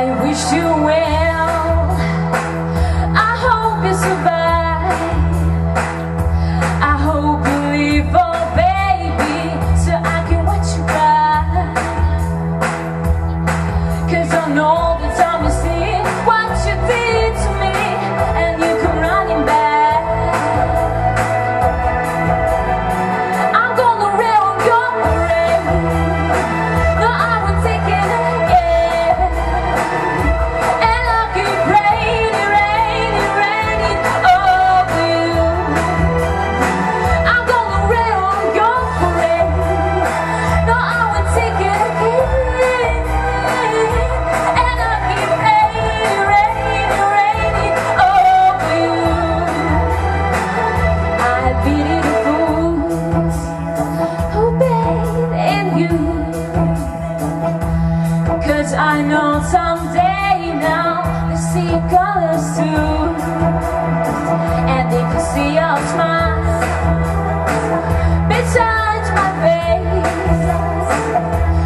wish you well. I hope you survive. I hope you live, oh baby, so I can watch you cry. 'Cause I know the time you see what you did to me, and you come running back. I'm gonna rail on your parade. No, I won't take it again. And I'll keep raining, raining, raining over you. I'm gonna rail on your parade. No, I won't take it again. And I'll keep raining, raining, raining over you. I pity the fools who bathe in you. 'Cause I know someday now they see your colors too, and they can see your smile besides my face.